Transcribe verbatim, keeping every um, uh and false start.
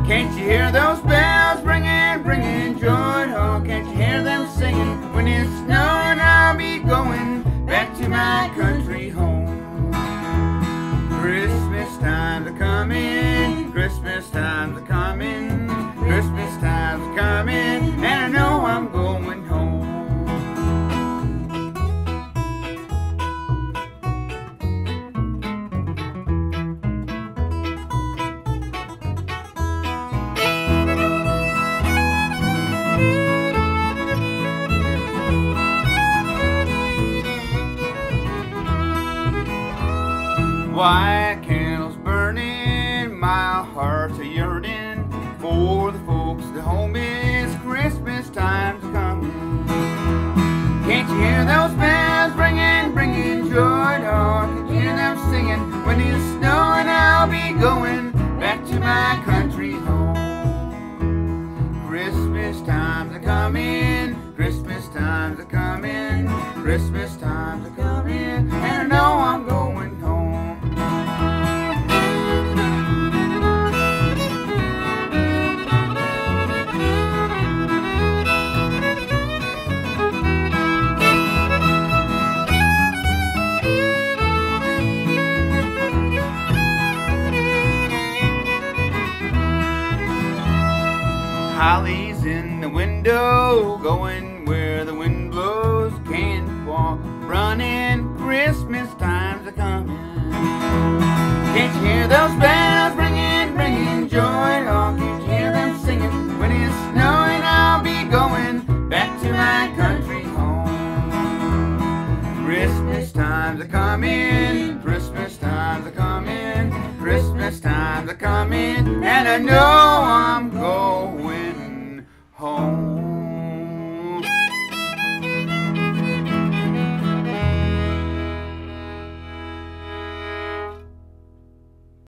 Can't you hear those bells ringing, bringing joy? Oh, can't you hear them singing? When it's snowing, I'll be going back to my country home. Christmas time's a-comin', Christmas time's a-comin', Christmas time's a-comin', and I know I'm going home. White candles burning, my heart's a yearning for the folks at home. It's Christmas time's coming. Can't you hear those bells ringing, bringing joy? Oh, can't you hear them singing? When it's snowing, I'll be going back to my country home. Christmas time's a coming, Christmas time's a coming, Christmas time's a coming, and I know I'm going home. Holly's in the window, going where the wind blows. Can't walk, running, Christmas time's a-comin'. Can't you hear those bells ringing, bringing joy? Oh, can't you hear them singing? When it's snowing, I'll be going back to my country home. Christmas time's a-comin', Christmas time's a-comin', Christmas time's a-comin', and I know I'm going